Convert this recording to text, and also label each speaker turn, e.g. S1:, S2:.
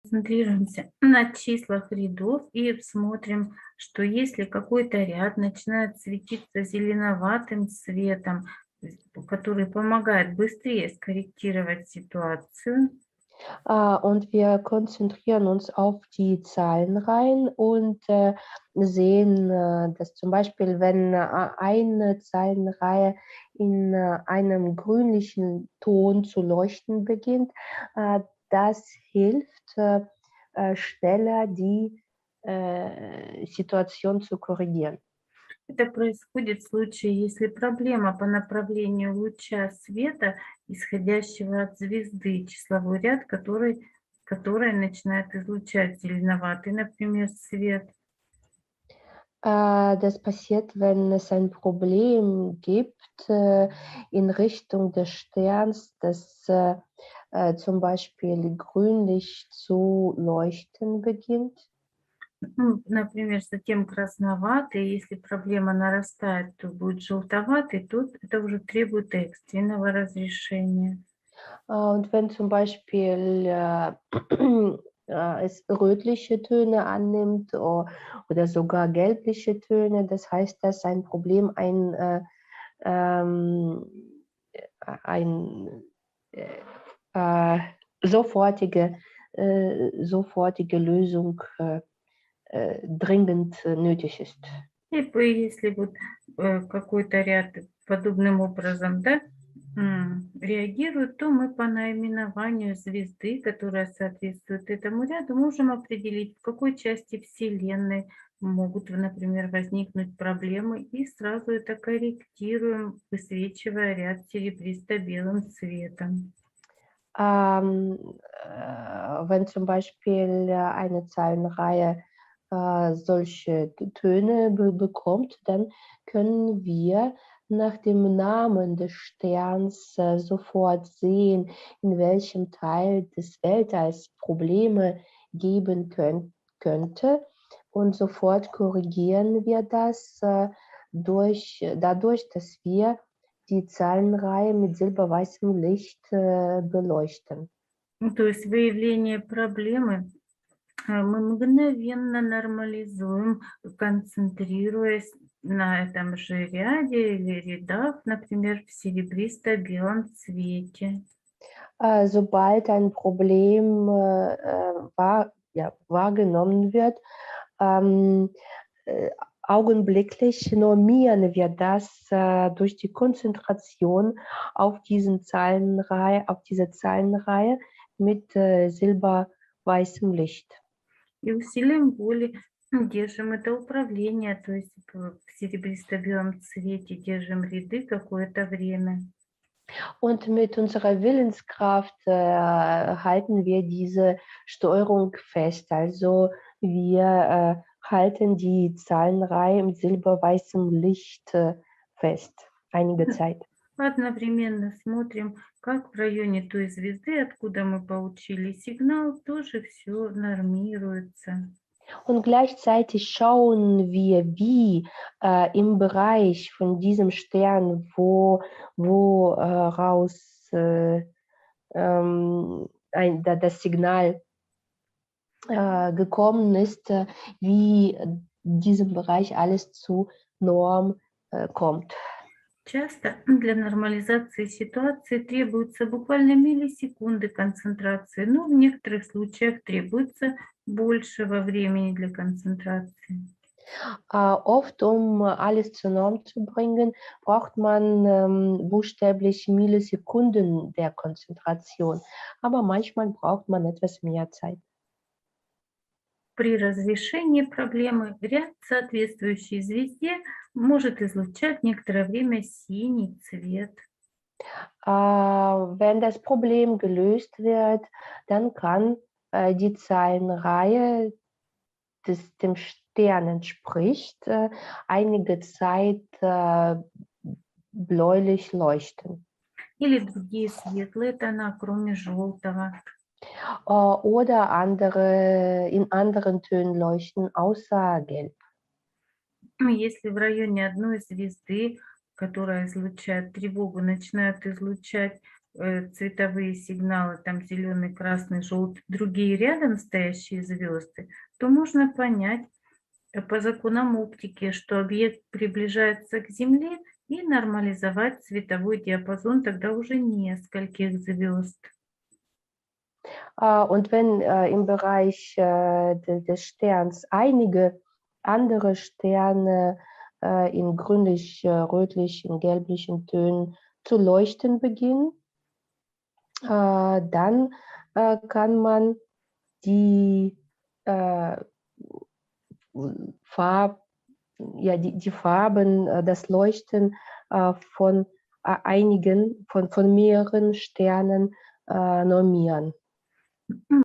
S1: Концентрируемся на числах рядов и смотрим, что если какой-то ряд начинает светиться зеленоватым цветом, то есть который помогает быстрее скорректировать ситуацию.
S2: Und wir konzentrieren uns auf die Zahlenreihen und sehen, dass zum Beispiel, wenn eine Zahlenreihe in einem grünlichen Ton zu leuchten beginnt, das hilft, schneller die Situation zu korrigieren.
S1: Это происходит в случае, если проблема по направлению луча света, исходящего от звезды, числовой ряд, который начинает излучать зеленоватый, например, свет.
S2: Das passiert, wenn es ein Problem gibt in Richtung des Sterns, das zum Beispiel grünlich zu leuchten beginnt.
S1: Ну, например, затем красноватый. Если проблема нарастает, то будет желтоватый. Тут это уже требует экстренного разрешения.
S2: Und wenn zum Beispiel es rötliche Töne annimmt oder sogar gelbliche Töne, das heißt, dass ein Problem ähm, ein äh, sofortige, sofortige Lösung dringend nötig ist.
S1: Если вот какой-то ряд подобным образом, да, реагирует, то мы по наименованию звезды, которая соответствует этому ряду, можем определить, в какой части Вселенной могут, например, возникнуть проблемы, и сразу это корректируем, высвечивая ряд серебристо-белым цветом.
S2: Wenn zum Beispiel eine Zahlenreihe solche Töne bekommt, dann können wir nach dem Namen des Sterns sofort sehen, in welchem Teil des Weltalls Probleme geben könnte. Und sofort korrigieren wir das dadurch, dass wir die Zahlenreihe mit silberweißem Licht beleuchten.
S1: Ну, то есть выявление проблемы мы мгновенно нормализуем, концентрируясь на этом же ряде или рядах, например, в серебристо-белом цвете.
S2: Sobald ein Problem wahrgenommen wird, augenblicklich normieren wir das durch die Konzentration auf diese Zahlenreihe mit silberweißem Licht.
S1: И усилием воли держим это управление, то есть в серебристо-белом цвете держим ряды какое-то время.
S2: Und mit unserer Willenskraft halten wir diese Steuerung fest. Also wir halten die Zahlenreihe mit silberweißem Licht fest, einige Zeit.
S1: Одновременно смотрим, как в районе той звезды, откуда мы получили сигнал, тоже все нормируется.
S2: Und gleichzeitig schauen wir, wie im Bereich von diesem Stern, woraus das Signal gekommen ist, wie diesem Bereich alles zu Norm kommt.
S1: Часто для нормализации ситуации требуются буквально миллисекунды концентрации, но в некоторых случаях требуется большего времени для концентрации.
S2: Oft, um alles zur Norm zu bringen, braucht man buchstäblich Millisekunden der Konzentration. Aber manchmal braucht man etwas mehr Zeit.
S1: При разрешении проблемы ряд, соответствующий звезде, может излучать некоторое время синий цвет.
S2: Wenn das Problem gelöst wird, dann kann die Zahlenreihe, das dem Stern entspricht, einige Zeit bläulich leuchten.
S1: Или другие светлые тона, кроме желтого.
S2: Oder in anderen Tönen leuchten, außer Gelb.
S1: Если в районе одной звезды, которая излучает тревогу, начинают излучать цветовые сигналы, там зеленый, красный, желтый, другие рядом стоящие звезды, то можно понять по законам оптики, что объект приближается к Земле, и нормализовать цветовой диапазон тогда уже нескольких звезд.
S2: Und wenn im Bereich des Sterns einige andere Sterne in grünlich-rötlichen, gelblichen Tönen zu leuchten beginnen, dann kann man die die Farben, das Leuchten von von mehreren Sternen normieren.